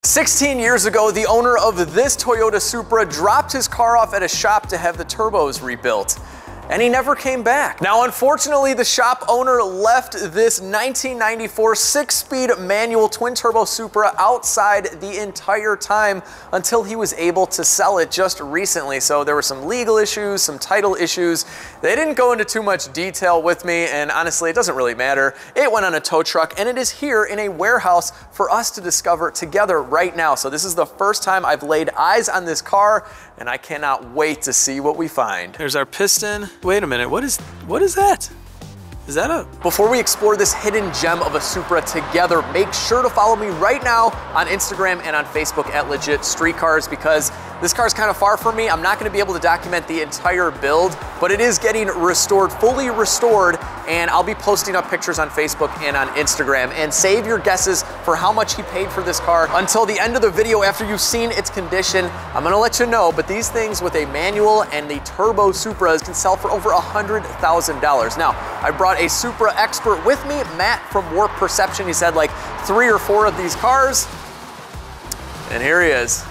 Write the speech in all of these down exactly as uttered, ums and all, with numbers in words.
sixteen years ago, the owner of this Toyota Supra dropped his car off at a shop to have the turbos rebuilt, and he never came back. Now, unfortunately, the shop owner left this nineteen ninety-four six-speed manual twin-turbo Supra outside the entire time until he was able to sell it just recently. So there were some legal issues, some title issues. They didn't go into too much detail with me, and honestly, it doesn't really matter. It went on a tow truck, and it is here in a warehouse for us to discover together right now. So this is the first time I've laid eyes on this car, and I cannot wait to see what we find. There's our piston. Wait a minute, what is, what is that? Is that a... Before we explore this hidden gem of a Supra together, make sure to follow me right now on Instagram and on Facebook at LegitStreetCars, because this car is kind of far from me. I'm not gonna be able to document the entire build, but it is getting restored, fully restored, and I'll be posting up pictures on Facebook and on Instagram. And save your guesses for how much he paid for this car until the end of the video after you've seen its condition. I'm gonna let you know, but these things with a manual and the turbo Supras can sell for over one hundred thousand dollars. Now, I brought a Supra expert with me, Matt from Warp Perception. He's had like three or four of these cars, and here he is.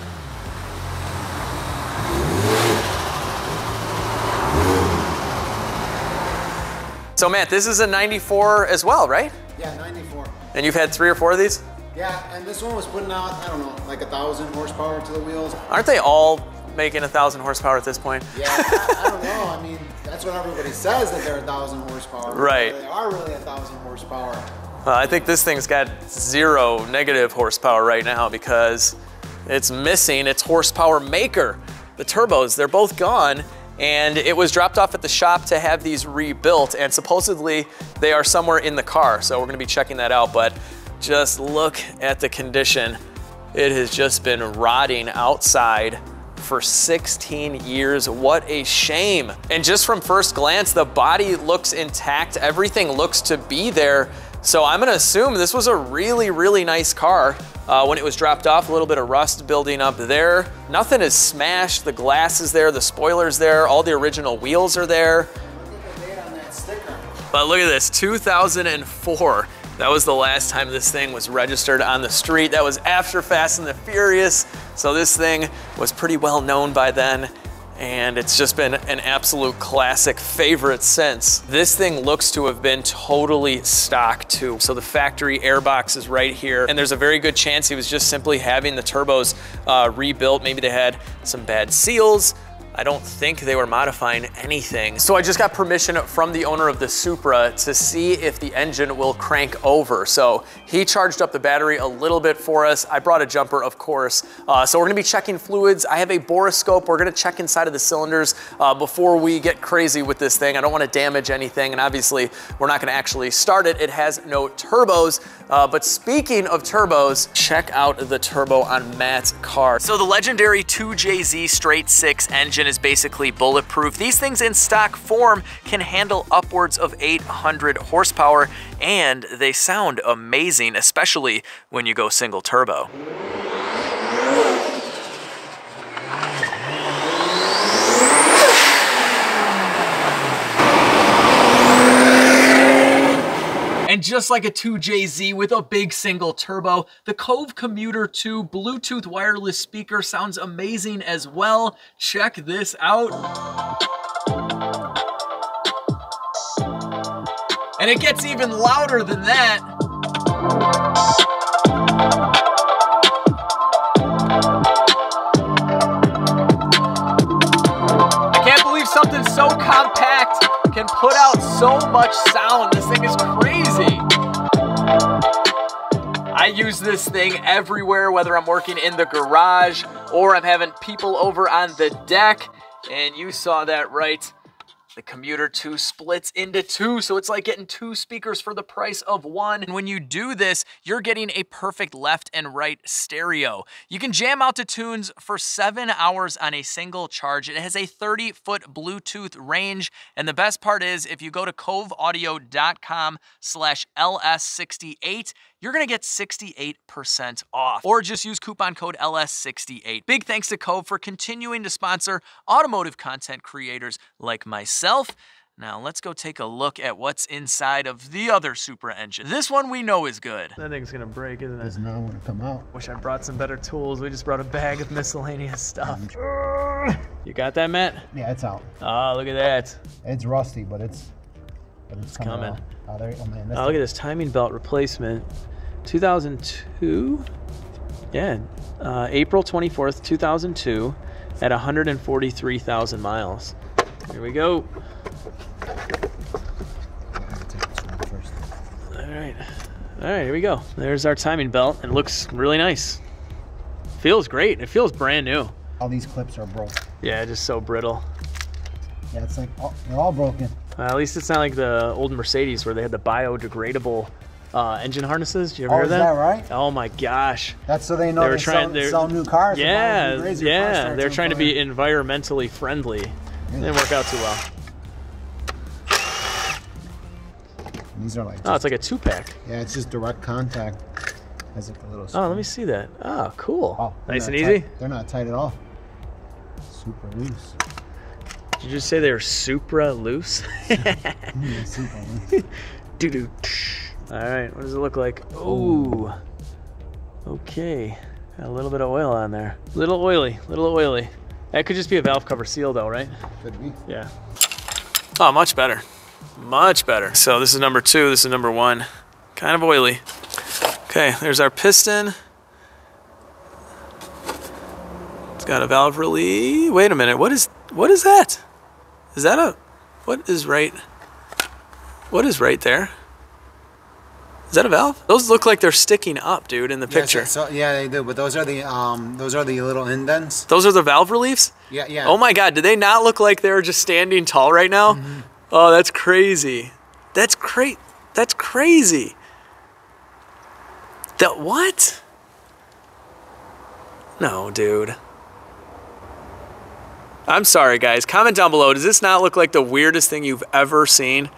So Matt, this is a ninety-four as well, right? Yeah, ninety-four. And you've had three or four of these? Yeah, and this one was putting out, I don't know, like a thousand horsepower to the wheels. Aren't they all making a thousand horsepower at this point? Yeah, I, I don't know. I mean, that's what everybody says, that they're a thousand horsepower. Right. They are really a thousand horsepower. Well, I think this thing's got zero negative horsepower right now because it's missing its horsepower maker. The turbos, they're both gone. And it was dropped off at the shop to have these rebuilt, and supposedly they are somewhere in the car, so we're gonna be checking that out. But just look at the condition. It has just been rotting outside for sixteen years. What a shame. And just from first glance, the body looks intact. Everything looks to be there. So I'm gonna assume this was a really, really nice car. Uh, when it was dropped off, a little bit of rust building up there. Nothing is smashed. The glass is there, the spoiler's there, all the original wheels are there. Look at the date on that sticker. But look at this, two thousand four. That was the last time this thing was registered on the street. That was after Fast and the Furious. So this thing was pretty well known by then. And it's just been an absolute classic favorite since. This thing looks to have been totally stock too. So the factory airbox is right here, and there's a very good chance he was just simply having the turbos uh, rebuilt. Maybe they had some bad seals. I don't think they were modifying anything. So I just got permission from the owner of the Supra to see if the engine will crank over. So he charged up the battery a little bit for us. I brought a jumper, of course. Uh, so we're gonna be checking fluids. I have a borescope. We're gonna check inside of the cylinders uh, before we get crazy with this thing. I don't wanna damage anything, and obviously we're not gonna actually start it. It has no turbos. Uh, but speaking of turbos, check out the turbo on Matt's car. So the legendary two J Z straight six engine is basically bulletproof. These things in stock form can handle upwards of eight hundred horsepower, and they sound amazing, especially when you go single turbo. And just like a two J Z with a big single turbo, the Cove Commuter two Bluetooth wireless speaker sounds amazing as well. Check this out. And it gets even louder than that. I can't believe something so compact can put out so much sound. This thing is crazy. I use this thing everywhere, whether I'm working in the garage or I'm having people over on the deck. And you saw that right. The Commuter two splits into two, so it's like getting two speakers for the price of one. And when you do this, you're getting a perfect left and right stereo. You can jam out to tunes for seven hours on a single charge. It has a thirty foot Bluetooth range, and the best part is if you go to cove audio dot com slash L S sixty-eight, you're gonna get sixty-eight percent off, or just use coupon code L S sixty-eight. Big thanks to Cove for continuing to sponsor automotive content creators like myself. Now let's go take a look at what's inside of the other Supra engine. This one we know is good. That thing's gonna break, isn't it? Does not want to come out. Wish I brought some better tools. We just brought a bag of miscellaneous stuff. You got that, Matt? Yeah, it's out. Oh, look at that. It's rusty, but it's, but it's, It's coming. coming. Oh, there, oh, man, Oh, look at this timing belt replacement. two thousand two? Yeah, uh, April twenty-fourth, two thousand two at one hundred forty-three thousand miles. Here we go. All right, all right, here we go. There's our timing belt. It looks really nice. Feels great. It feels brand new. All these clips are broke. Yeah, just so brittle. Yeah, it's like, oh, they're all broken. Uh, at least it's not like the old Mercedes where they had the biodegradable uh, engine harnesses. Did you ever Oh, hear is that? that right? Oh my gosh. That's so they know They they, were trying- sell, they're- sell new cars. Yeah, as long as you raise your price yeah. tag They're to trying to be employer. environmentally friendly. Didn't work out too well. These are like. Oh, it's like a two-pack. Yeah, it's just direct contact. Has like a little. Oh, let me see that. Oh, cool. Oh, they're Nice not and tight. easy. They're not tight at all. Super loose. Did you just say they were Supra loose? Mm, super loose. Doo-doo. All right, what does it look like? Ooh. Okay. Got a little bit of oil on there. Little oily, little oily. That could just be a valve cover seal though, right? Could be. Yeah. Oh, much better. Much better. So this is number two, this is number one. Kind of oily. Okay, there's our piston. It's got a valve relief. Wait a minute, what is what is that? Is that a what is right? What is right there? Is that a valve? Those look like they're sticking up, dude, in the picture. Yeah, so, yeah, they do. But those are the um, those are the little indents. Those are the valve reliefs? Yeah, yeah. Oh my God, do they not look like they're just standing tall right now? Mm-hmm. Oh, that's crazy. That's cra- That's crazy. That what? No, dude. I'm sorry, guys. Comment down below. Does this not look like the weirdest thing you've ever seen?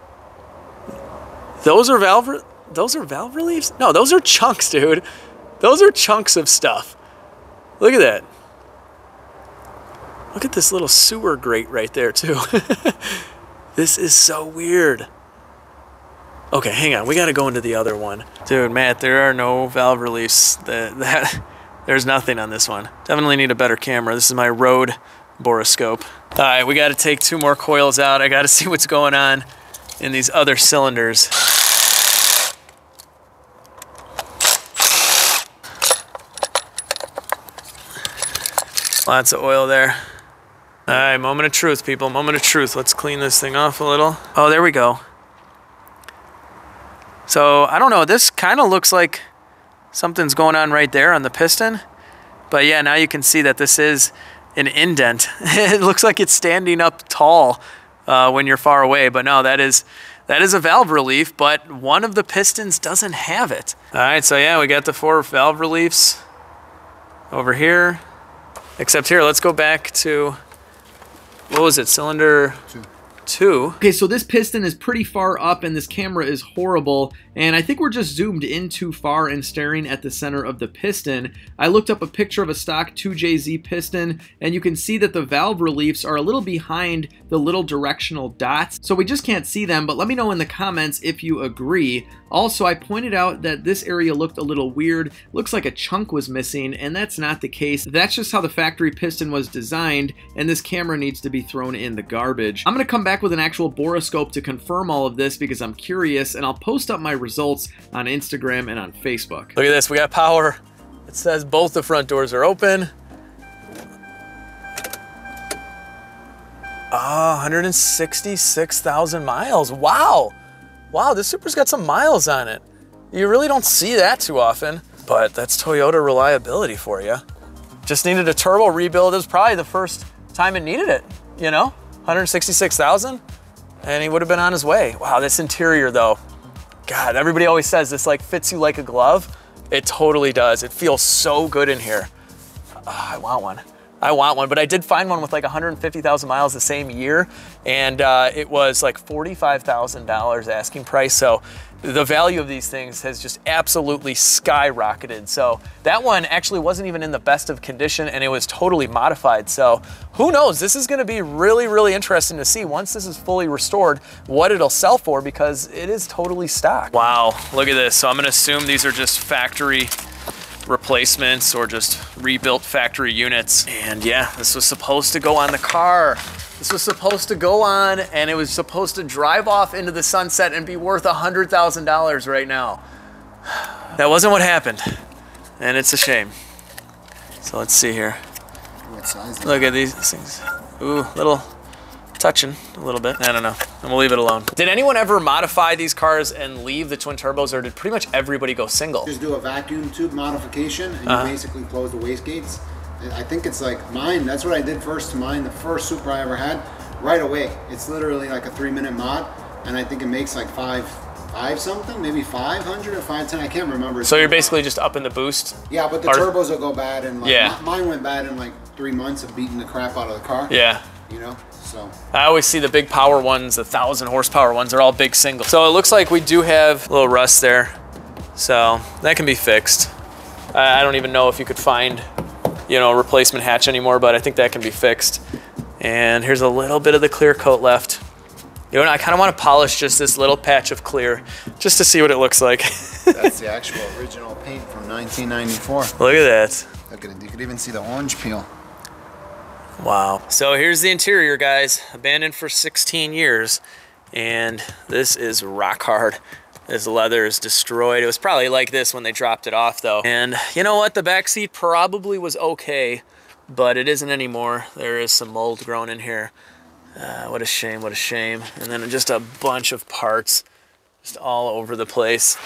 Those are valve. Re- those are valve reliefs? No, those are chunks, dude. Those are chunks of stuff. Look at that. Look at this little sewer grate right there, too. This is so weird. Okay, hang on. We got to go into the other one. Dude, Matt, there are no valve reliefs. That, that, there's nothing on this one. Definitely need a better camera. This is my Rode borescope. All right, we got to take two more coils out. I got to see what's going on in these other cylinders. Lots of oil there. All right, moment of truth, people, moment of truth. Let's clean this thing off a little. Oh, there we go. So, I don't know, this kind of looks like something's going on right there on the piston. But yeah, now you can see that this is an indent. It looks like it's standing up tall uh, when you're far away, but no, that is that is a valve relief, but one of the pistons doesn't have it. All right, so yeah, we got the four valve reliefs over here. Except here, let's go back to, what was it, cylinder two. Two. Okay, so this piston is pretty far up and this camera is horrible, and I think we're just zoomed in too far and staring at the center of the piston. I looked up a picture of a stock two J Z piston, and you can see that the valve reliefs are a little behind the little directional dots, so we just can't see them, but let me know in the comments if you agree. Also, I pointed out that this area looked a little weird. Looks like a chunk was missing, and that's not the case. That's just how the factory piston was designed, and this camera needs to be thrown in the garbage. I'm gonna come back with an actual borescope to confirm all of this because I'm curious, and I'll post up my results on Instagram and on Facebook. Look at this, we got power. It says both the front doors are open. Ah, one hundred sixty-six thousand miles, wow. Wow, this Supra's got some miles on it. You really don't see that too often, but that's Toyota reliability for you. Just needed a turbo rebuild. It was probably the first time it needed it, you know? one hundred sixty-six thousand, and he would have been on his way. Wow, this interior though. God, everybody always says this like fits you like a glove. It totally does. It feels so good in here. Oh, I want one. I want one, but I did find one with like one hundred fifty thousand miles the same year, and uh, it was like forty-five thousand dollars asking price, so the value of these things has just absolutely skyrocketed. So that one actually wasn't even in the best of condition, and it was totally modified. So who knows? This is gonna be really, really interesting to see once this is fully restored, what it'll sell for, because it is totally stock. Wow, look at this. So I'm gonna assume these are just factory replacements or just rebuilt factory units. And yeah, this was supposed to go on the car. This was supposed to go on, and it was supposed to drive off into the sunset and be worth one hundred thousand dollars right now. That wasn't what happened, and it's a shame. So let's see here. What size? Look at these things. Ooh, little touching a little bit. I don't know. I'm gonna leave it alone. Did anyone ever modify these cars and leave the twin turbos, or did pretty much everybody go single? Just do a vacuum tube modification, and Uh-huh. you basically close the wastegates. I think it's like mine. That's what I did first to mine. The first Supra I ever had, right away. It's literally like a three-minute mod, and I think it makes like five, five something, maybe five hundred or five ten. I can't remember. So you're basically just upping the boost. Yeah, but the Or- turbos will go bad, and like Yeah. mine went bad in like three months of beating the crap out of the car. Yeah. You know, so. I always see the big power ones, the thousand horsepower ones, are all big singles. So it looks like we do have a little rust there. So that can be fixed. I don't even know if you could find, you know, a replacement hatch anymore, but I think that can be fixed. And here's a little bit of the clear coat left. You know, I kind of want to polish just this little patch of clear just to see what it looks like. That's the actual original paint from nineteen ninety-four. Look at that. Look at it. You could even see the orange peel. Wow. So here's the interior, guys. Abandoned for sixteen years. And this is rock hard. This leather is destroyed. It was probably like this when they dropped it off, though. And you know what? The back seat probably was okay, but it isn't anymore. There is some mold growing in here. Uh, what a shame, what a shame. And then just a bunch of parts just all over the place.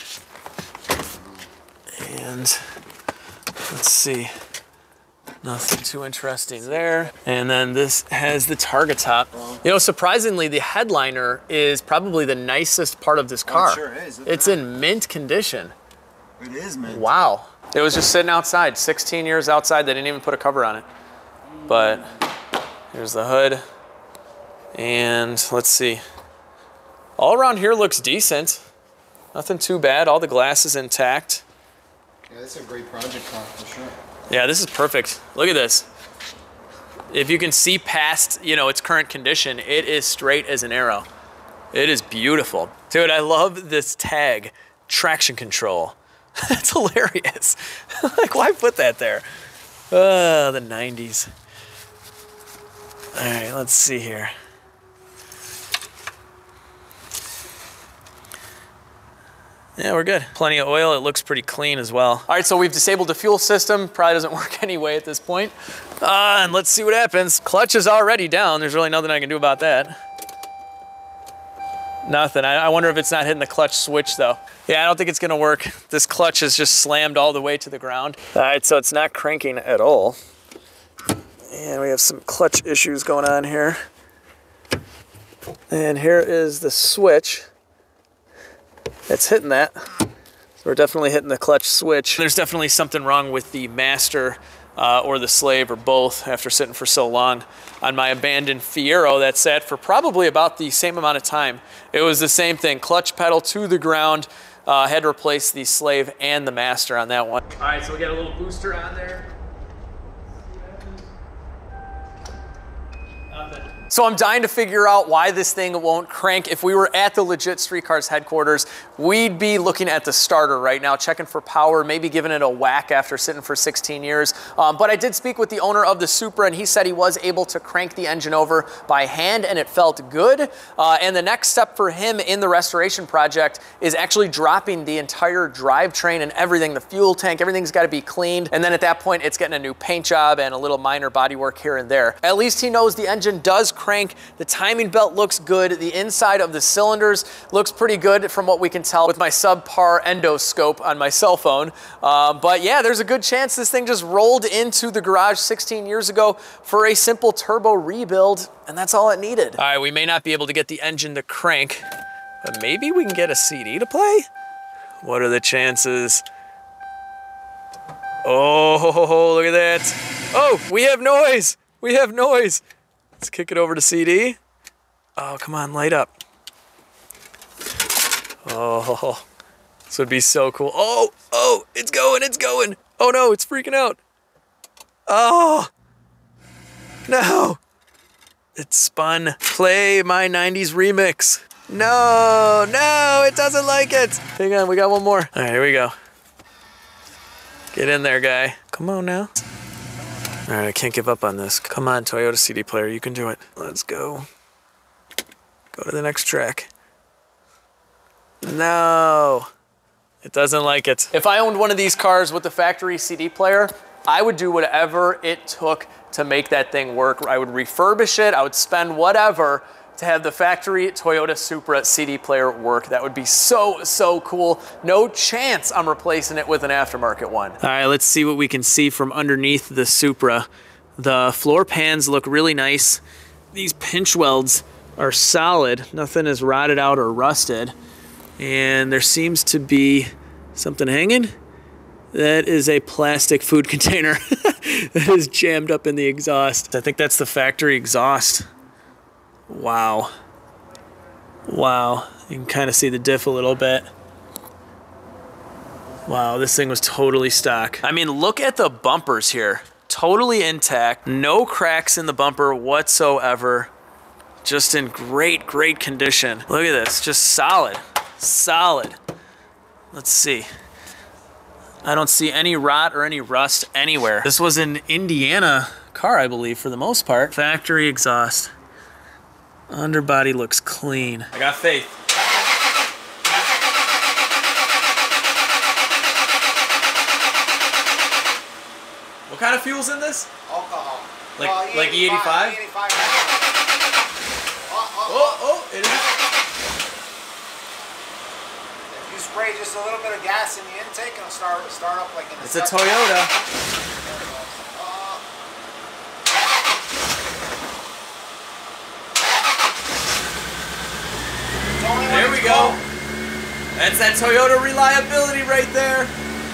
And let's see. Nothing too interesting there. And then this has the target top. You know, surprisingly, the headliner is probably the nicest part of this car. Oh, it sure is. It's in mint condition. It is, man. Wow. It was just sitting outside, sixteen years outside. They didn't even put a cover on it. But here's the hood. And let's see. All around here looks decent. Nothing too bad. All the glass is intact. Yeah, this is a great project car for sure. Yeah, this is perfect. Look at this. If you can see past, you know, its current condition, it is straight as an arrow. It is beautiful. Dude, I love this tag, traction control. That's hilarious. Like, why put that there? Uh, the nineties. All right, let's see here. Yeah, we're good. Plenty of oil. It looks pretty clean as well. All right, so we've disabled the fuel system. Probably doesn't work anyway at this point. Uh, and let's see what happens. Clutch is already down. There's really nothing I can do about that. Nothing. I, I wonder if it's not hitting the clutch switch though. Yeah, I don't think it's gonna work. This clutch is just slammed all the way to the ground. All right, so it's not cranking at all. And we have some clutch issues going on here. And here is the switch. It's hitting that. So we're definitely hitting the clutch switch. There's definitely something wrong with the master uh, or the slave or both after sitting for so long. On my abandoned Fiero that sat for probably about the same amount of time. It was the same thing, clutch pedal to the ground. Uh, had to replace the slave and the master on that one. All right, so we got a little booster on there. Nothing. So I'm dying to figure out why this thing won't crank. If we were at the LegitStreetCars headquarters, we'd be looking at the starter right now, checking for power, maybe giving it a whack after sitting for sixteen years. Um, but I did speak with the owner of the Supra, and he said he was able to crank the engine over by hand, and it felt good. Uh, and the next step for him in the restoration project is actually dropping the entire drivetrain and everything, the fuel tank, everything's got to be cleaned. And then at that point, it's getting a new paint job and a little minor body work here and there. At least he knows the engine does crank. The timing belt looks good. The inside of the cylinders looks pretty good from what we can tell with my subpar endoscope on my cell phone. Uh, but yeah, there's a good chance this thing just rolled into the garage sixteen years ago for a simple turbo rebuild, and that's all it needed. All right, we may not be able to get the engine to crank, but maybe we can get a C D to play? What are the chances? Oh, look at that. Oh, we have noise. We have noise. Let's kick it over to C D. Oh, come on, light up. Oh, this would be so cool. Oh, oh, it's going, it's going. Oh no, it's freaking out. Oh, no. It spun. Play my nineties remix. No, no, it doesn't like it. Hang on, we got one more. All right, here we go. Get in there, guy. Come on now. All right, I can't give up on this. Come on, Toyota C D player, you can do it. Let's go. Go to the next track. No, it doesn't like it. If I owned one of these cars with the factory C D player, I would do whatever it took to make that thing work. I would refurbish it, I would spend whatever to have the factory Toyota Supra C D player work. That would be so, so cool. No chance I'm replacing it with an aftermarket one. All right, let's see what we can see from underneath the Supra. The floor pans look really nice. These pinch welds are solid. Nothing is rotted out or rusted. And there seems to be something hanging. That is a plastic food container that is jammed up in the exhaust. I think that's the factory exhaust. Wow. Wow. You can kind of see the diff a little bit. Wow, this thing was totally stock. I mean, look at the bumpers here. Totally intact. No cracks in the bumper whatsoever. Just in great, great condition. Look at this, just solid, solid. Let's see. I don't see any rot or any rust anywhere. This was an Indiana car, I believe, for the most part. Factory exhaust. Underbody looks clean. I got faith. What kind of fuel's in this? Alcohol. Like, uh, like E eighty-five? E eighty-five. Oh, oh, oh, it is. If you spray just a little bit of gas in the intake, it'll start start up like in the It's a Toyota. There we go. That's that Toyota reliability right there.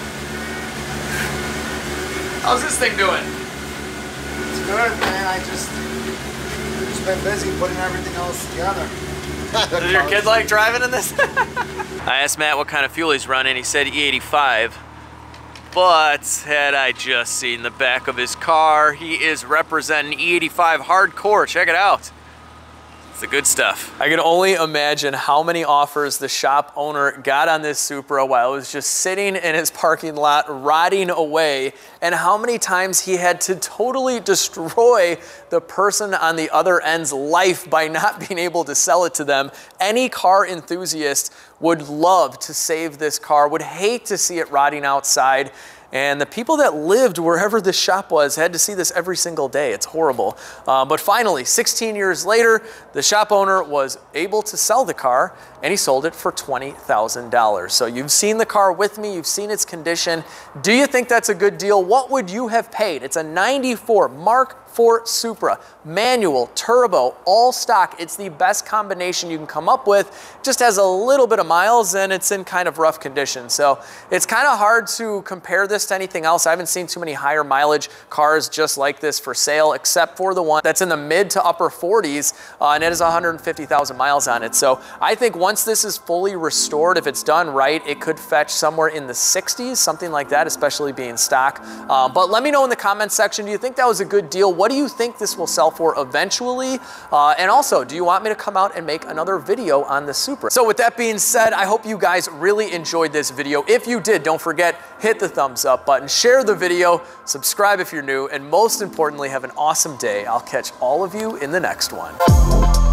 How's this thing doing? It's good, man. I just just been busy putting everything else together. Does your kid like driving in this? I asked Matt what kind of fuel he's running. He said E eighty-five. But had I just seen the back of his car, he is representing E eighty-five hardcore. Check it out. It's the good stuff. I can only imagine how many offers the shop owner got on this Supra while it was just sitting in his parking lot, rotting away, and how many times he had to totally destroy the person on the other end's life by not being able to sell it to them. Any car enthusiast would love to save this car, would hate to see it rotting outside. And the people that lived wherever this shop was had to see this every single day. It's horrible. Uh, but finally, sixteen years later, the shop owner was able to sell the car, and he sold it for twenty thousand dollars. So you've seen the car with me, you've seen its condition. Do you think that's a good deal? What would you have paid? It's a ninety-four Mark four Supra, manual, turbo, all stock. It's the best combination you can come up with. Just has a little bit of miles and it's in kind of rough condition. So it's kind of hard to compare this to anything else. I haven't seen too many higher mileage cars just like this for sale, except for the one that's in the mid to upper forties, uh, and it has one hundred fifty thousand miles on it. So I think once this is fully restored, if it's done right, it could fetch somewhere in the sixties, something like that, especially being stock. Uh, but let me know in the comments section, do you think that was a good deal? What do you think this will sell for eventually? Uh, and also, do you want me to come out and make another video on the Supra? So with that being said, I hope you guys really enjoyed this video. If you did, don't forget, hit the thumbs up button, share the video, subscribe if you're new, and most importantly, have an awesome day. I'll catch all of you in the next one.